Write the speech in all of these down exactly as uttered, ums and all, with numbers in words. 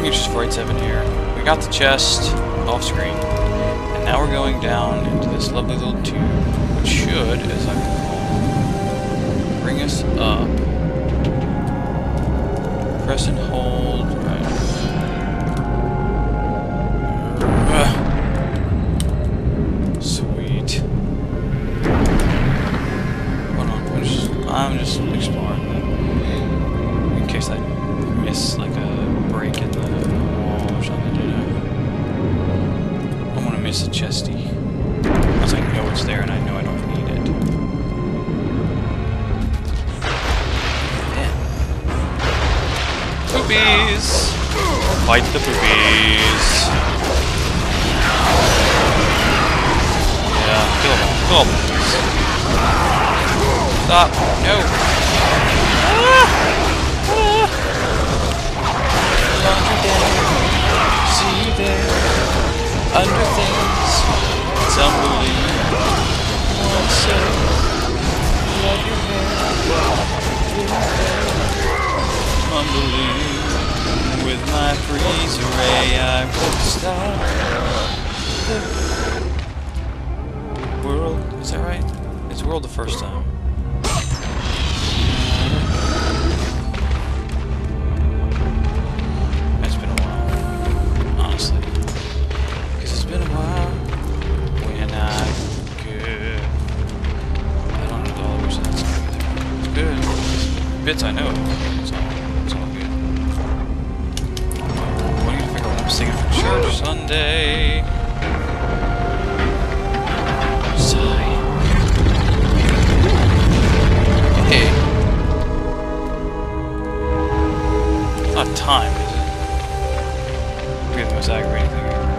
Mutu's Fright seven here. We got the chest off screen, and now we're going down into this lovely little tube, which should, as I recall, bring us up. Press and hold. Right. Sweet. Hold on. I'm just, I'm just exploring that in case I miss like a break in the wall or something, you know. I want to miss a chesty. Unless I know it's there and I know I don't need it. Yeah. Poopies! Fight the poopies! Yeah, kill them all. Kill them all. Stop! No! Ah! See you there, under things, tumbling. One say, love your hair, tumbling. With my freezer ray, I will stop the world. Is that right? It's world the first time. Bits I know, it's all, it's all good. What do you figure when I'm singing for church Sunday? Sigh. Hey. It's not time, is it? Maybe the most aggravating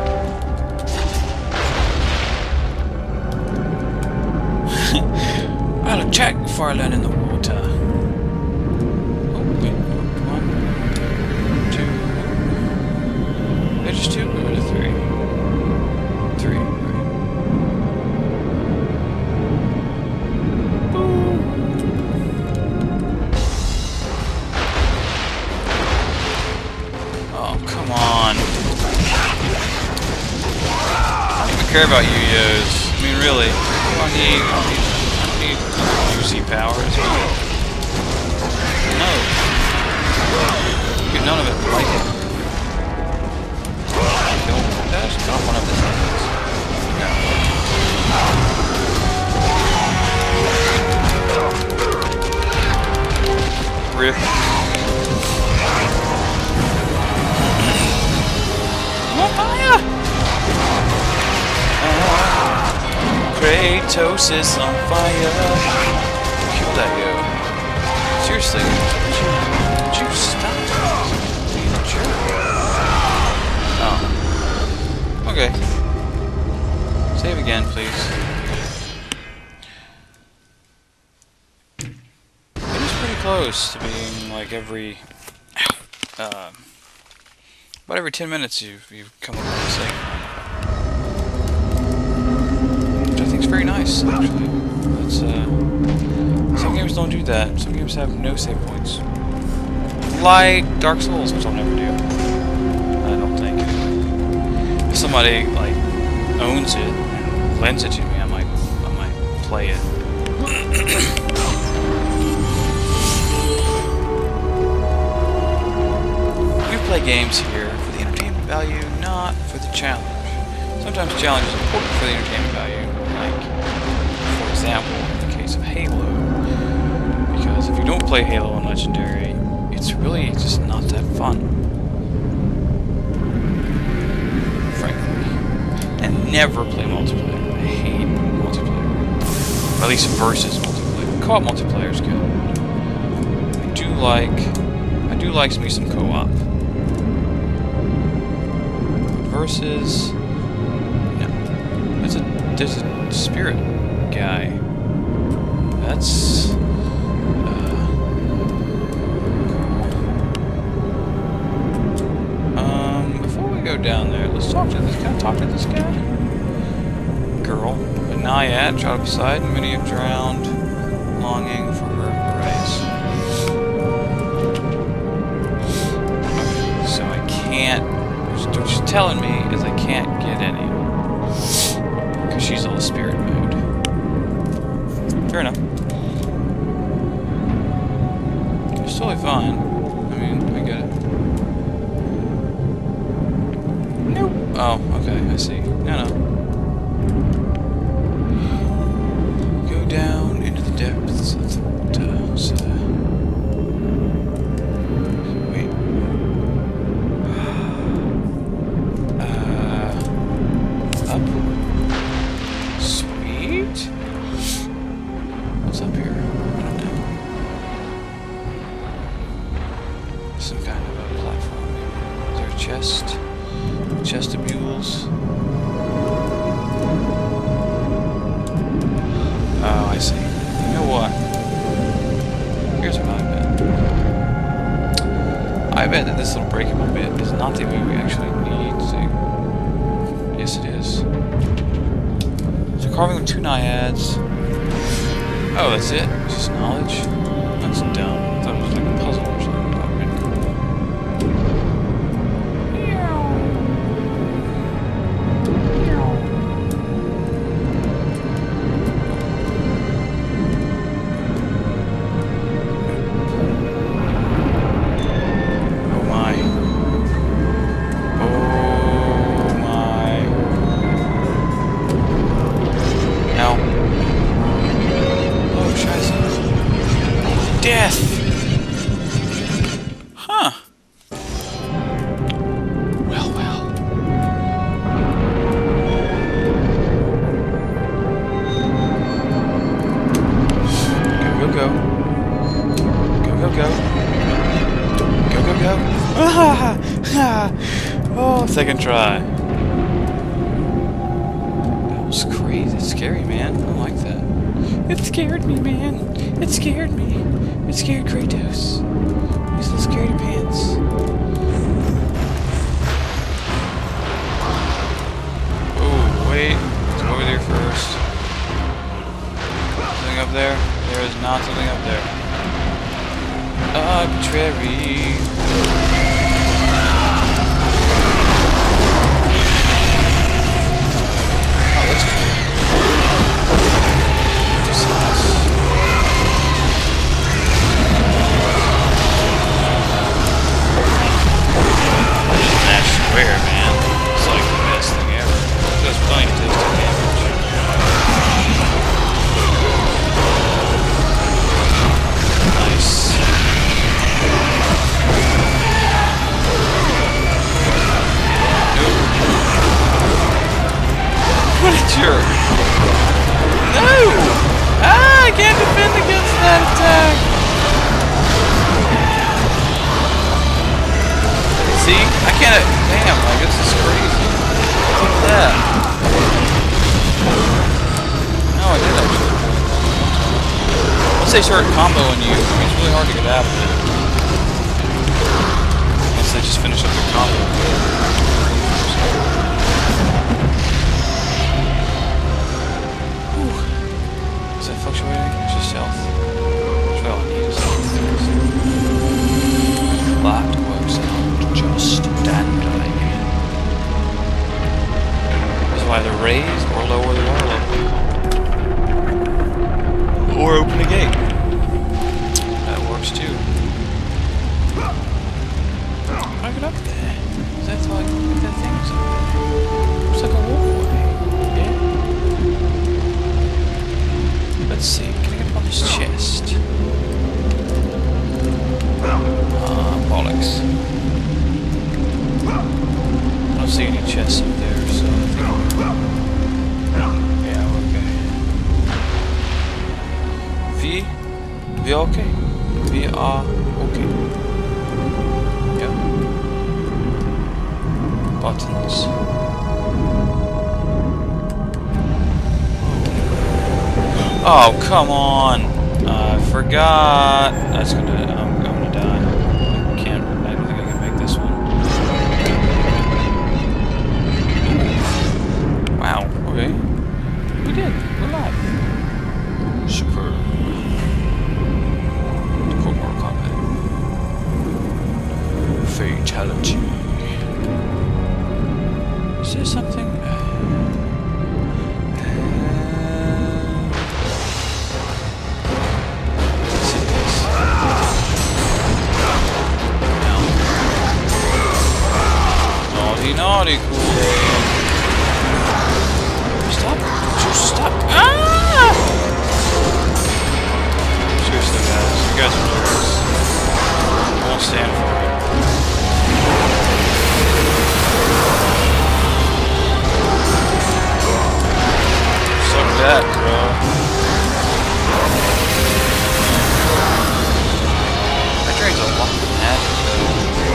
thing ever. I'll check before I land in the water. Just two or just three? Three, right. Boom. Oh, come on. I don't even care about yo-yos. I mean, really. I don't need, I don't need, I don't need juicy powers. No. Get none of it. Like it. That's not one of the things. Rip. On fire! Uh, Kratos is on fire. Kill that yo. Seriously, would you, would you stop being a jerk? Oh. Okay. Save again, please. It is pretty close to being like every, uh, about every ten minutes you've you've come up with a save, which I think is very nice, actually. That's uh, some games don't do that. Some games have no save points, like Dark Souls, which I'll never do. I don't think. If somebody like owns it and lends it to me, I might I might play it. We play games here for the entertainment value, not for the challenge. Sometimes the challenge is important for the entertainment value, like for example in the case of Halo. Because if you don't play Halo on Legendary, it's really just not that fun. And never play multiplayer. I hate multiplayer. Or at least versus multiplayer. Co-op multiplayer is good. I do like I do like me some co-op. Versus no. There's a there's a spirit guy. That's uh, um before we go down there, let's talk to this guy. Talk to this guy. Girl, a naiad, trod beside, and many have drowned, longing for her embrace. Okay, so I can't telling me is I can't get any. Because she's all spirit mode. Fair enough. It's totally fine. I mean, I get it. Nope. Oh, okay, I see. No, no. Go down into the depths of the water. Wait. Uh, up. Sweet. What's up here? I don't know. Some kind of a platform. Is there a chest? Chestabules. Oh, I see. You know what? Here's what I bet. I bet that this little breakable bit is not the way we actually need to. Yes, it is. So carving with two naiads. Oh, that's it? It's just knowledge? That's dumb. I thought it was like a puzzle or something. That would have been cool. Oh my. Oh my. Ow. Oh, scheiße. Death! Huh. Well, well. Go, go, go. Go, go, go. Go, go, go. Ah! Oh, second try. That was crazy. It's scary, man. I don't like that. It scared me, man. It scared me. It scared Kratos. He's a little scaredy pants. Oh, wait. Let's go over there first. Something up there? There is not something up there. Arbitrary. Oh, that's cool. Just nice. That square, man. It's like the best thing ever. It does plenty of tasty damage. Nice. Nope. What a jerk. No! Ah, I can't defend against that attack. See? I can't... Damn, like, this is crazy. Look at that. No, I did actually. Once they start comboing you, it's really hard to get out of it. Once they just finish up their combo. Whew. Is that fluctuating? It's just health. That's all I need is health. That works out just dandling. That's why they're raised or lower the water level. Or open a gate. That works too. How get up there? Is that like that thing's up there? It's like a walkway. Yeah. Let's see. Can I get up on this chest? Ah, bollocks. I don't see any chests up there, so I think... Yeah, okay. V? V okay? V are okay. Yeah. Buttons. Oh, come on! Uh, I forgot. That's gonna. I'm, I'm gonna die. I can't. I don't think I can make this one. Wow. Okay. We did. We're live. Super. Cool Mortal Kombat. Fatality. Is there something? Naughty, naughty, Kool-Aid. Stop! Just stop! Ah! Seriously, guys, you guys are jerks. I won't stand for it. Suck that, bro. That drains a lot of magic, though.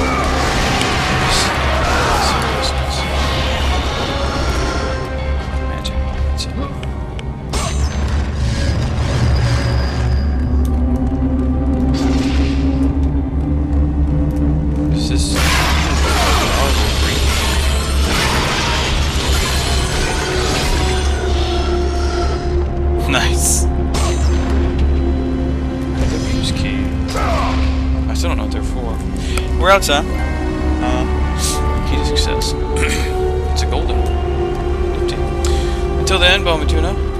Magic. That's it. Is this... Oh, it's green. Nice. W's key. I still don't know what they're for. We're outside. Uh, key to success. It's a golden. Until then, Bowman Tuna.